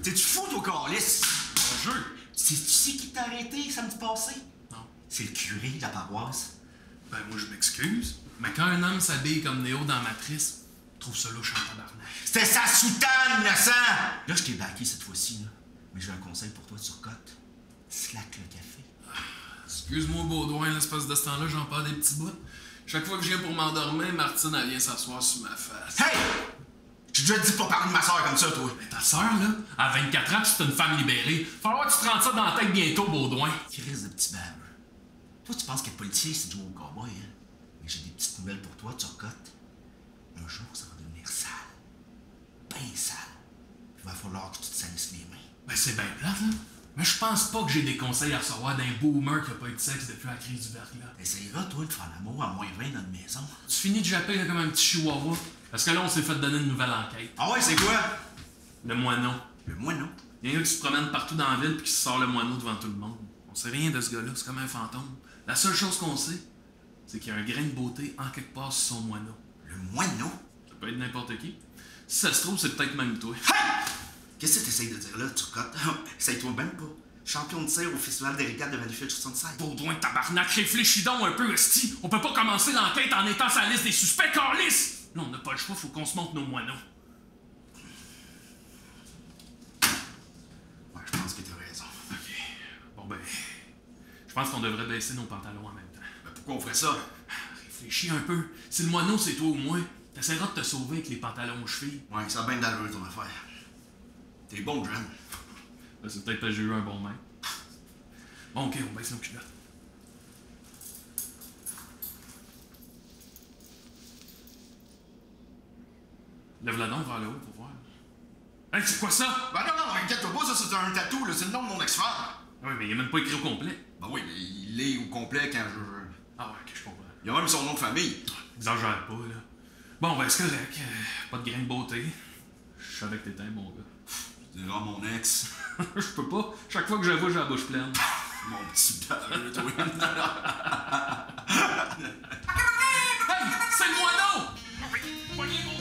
T'es-tu fou, toi, câlisse? Mon jeu. Tu sais qui t'a arrêté samedi passé? Non. C'est le curé de la paroisse. Ben, moi, je m'excuse. Mais quand un homme s'habille comme Néo dans Matrice, je trouve ça louche en tabarnak. C'était sa soutane, innocent! Là, je t'ai baqué cette fois-ci, là. Mais j'ai un conseil pour toi, Turcotte. Slack le café. Excuse-moi, Baudouin, l'espèce de ce temps-là, j'en parle des petits bouts. Chaque fois que je viens pour m'endormir, Martine, elle vient s'asseoir sur ma face. Hey! J'ai déjà dit de pas parler de ma soeur comme ça, toi. Mais ta sœur, là, à 24 ans, c'est une femme libérée. Falloir que tu te rentres ça dans la tête bientôt, Baudouin. Crise de petit baveux. Toi, tu penses qu'être policier, c'est jouer au cowboy, hein? Mais j'ai des petites nouvelles pour toi, Turcotte. Un jour, ça va devenir sale. Ben sale. Il va falloir que tu te salisses les mains. Ben, c'est bien plate, là. Mais je pense pas que j'ai des conseils à recevoir d'un boomer qui a pas eu de sexe depuis la crise du verglas. T'essayeras, toi, de faire l'amour à moins 20 dans une maison. Tu finis de japper là, comme un petit chihuahua. Parce que là, on s'est fait donner une nouvelle enquête. Ah ouais, c'est quoi? Le moineau. Le moineau. Il y a un gars qui se promène partout dans la ville puis qui se sort le moineau devant tout le monde. On sait rien de ce gars-là, c'est comme un fantôme. La seule chose qu'on sait, c'est qu'il y a un grain de beauté en quelque part sur son moineau. Le moineau? Ça peut être n'importe qui. Si ça se trouve, c'est peut-être même toi. Hey! Qu'est-ce que t'essayes de dire là, Turcotte? Essaye-toi même pas. Champion de tir au Festival des régates de Valleyfield 76. Baudouin de tabarnak, réfléchis donc un peu, esti. On peut pas commencer l'enquête en étant sur la liste des suspects, câlisse! Là, on n'a pas le choix, faut qu'on se monte nos moineaux. Ouais, je pense que t'as raison. OK. Bon, ben... Je pense qu'on devrait baisser nos pantalons en même temps. Mais pourquoi on ferait ça? Réfléchis un peu. Si le moineau, c'est toi ou moi, t'essaieras de te sauver avec les pantalons aux chevilles. Ouais, ça a bien d'allure, ton affaire. T'es bon, John. Ben, c'est peut-être parce que j'ai eu un bon maître. Bon, OK, on baisse nos culottes. Lève-la donc vers le haut pour voir. Hey, c'est quoi ça? Ben non, inquiète-toi pas, ça c'est un tatou, là, c'est le nom de mon ex-frère. Oui, mais il est même pas écrit au complet. Ben oui, mais il est au complet quand je... Ah ouais, OK, je comprends. Il a même son nom de famille. Exagère pas, là. Bon, ben, c'est correct. Pas de grain de beauté. Je savais que t'étais un bon gars. Tu diras mon ex. Je peux pas. Chaque fois que je la vois, j'ai la bouche pleine. Mon petit baveux, toi. Hey! C'est le moineau! Poignez-vous!